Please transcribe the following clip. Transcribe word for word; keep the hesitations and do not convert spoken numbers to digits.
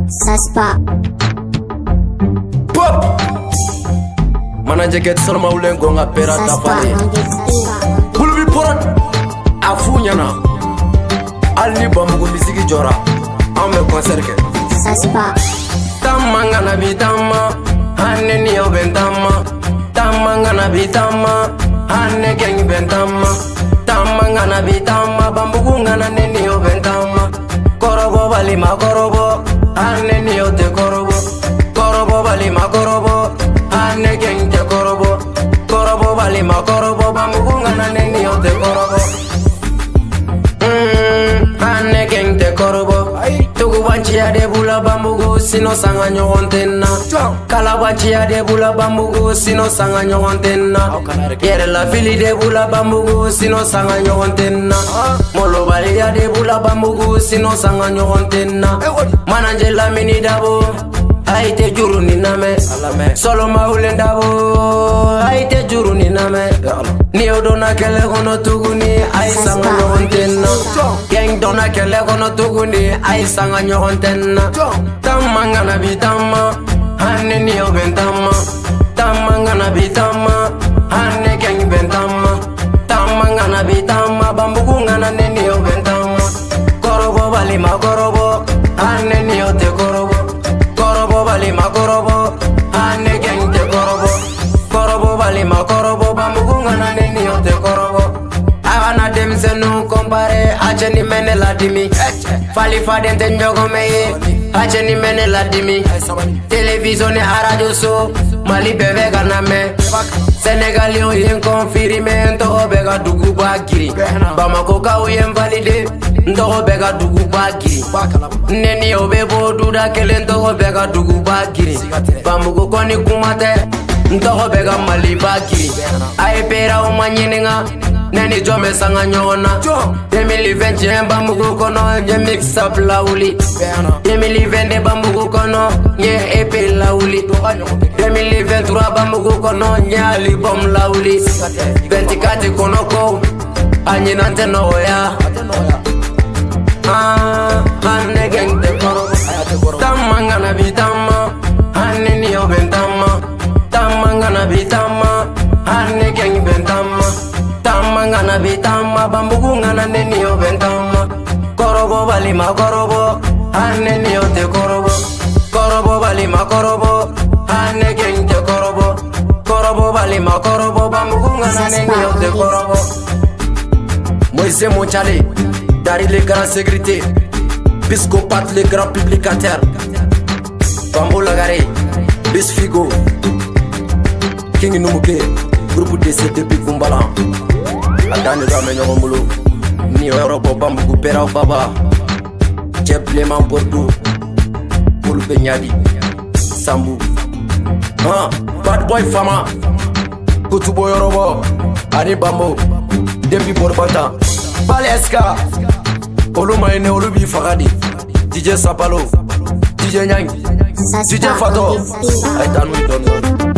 Saspa Pop Mana jaket salma ulen gonga pera tafale Bulubi porat Afunyana Ali bambugu misiki jora Ame concert ke Saspa Tamma ngana bitama Hanne niyo bentama Tamma ngana bitama Hanne gengi bentama Tamma ngana bitama Bambugu ngana niyo bentama Korobo bali ma korobo Hanne niyo te korobo Korobo bali ma korobo Hanne gengi te korobo Korobo bali ma korobo Bambugu ngana niyo te korobo Hanne gengi te korobo Tugu banchi ya de bula bambugu Sino sanga nyogontenna Kala banchi ya de bula bambugu Sino sanga nyogontenna Yere la fili de bula bambugu Sino sanga nyogontenna Molo bali ya de bula bambugu Sino sanga nyogontenna Mananje la mini dabo Aite juru ni name Solo maule dabo Aite juru ni name Ni odona kele kono tuguni Ay sanga nyogontenna Gang dona kele kono tuguni Ay sanga nyogontenna Tamma ngana bitama Hanne ni obentama Tamma ngana bitama Hanne gang bentama Tamma ngana bitama Bambugu ngana neni obentama Korobo bali ma korobo Hanne ni ote korobo Korobo bali ma korobo Hanne gang te korobo Korobo bali ma korobo Bambugu ngana neni ote korobo Awana demse nu kompare Ache ni mene la dimi Fali faden te njogo meye Ache ni mene la dimi Television ni aradio so Mali bebe ganame Senegali o yen confirme Ntoko bega dugu bakiri Bamako ka o yen valide Ntoko bega dugu bakiri Neni o bebo duda kele Ntoko bega dugu bakiri Bambuko koni kumate Ntoko bega mali bakiri Aye pera o manyeninga Neni jome sanga nyona Emily Venture bambugu kono Nye mix up lauli Emily Vende bambugu kono Nye epe lauli Emily Ventura bambugu kono Nye album lauli Ventikati kono ko Anyi nante no ya Ah, hanne geng te koro Tamma ngana bitama Hanne niyo bentama Tamma ngana bitama Hanne geng bentama Tamma ngana bitama Bambugu ngana neniyo bentama Korobo bali ma korobo Hanne niyo te korobo Korobo bali ma korobo Hanne geng te korobo Korobo bali ma korobo Bambugu ngana neniyo te korobo Moïse Monchale Dari les grands sécurités Biscopate les grands publicataires Bambo Lagare Bis Figo King Numuke Groupe D C depuis Kumbala Adani Rame Nyomolo Ni Europe Bambugu Pera Baba Jeb Leman Bordeaux Poul Benyadi Sambu Ah, Bad Boy Fama Kutubo Yorobo Ani Bambo Depuis Borbata Baleska Olu Maine Olu Bi Fagadi D J Sapalo D J Nyang D J Fato Aitanu Dono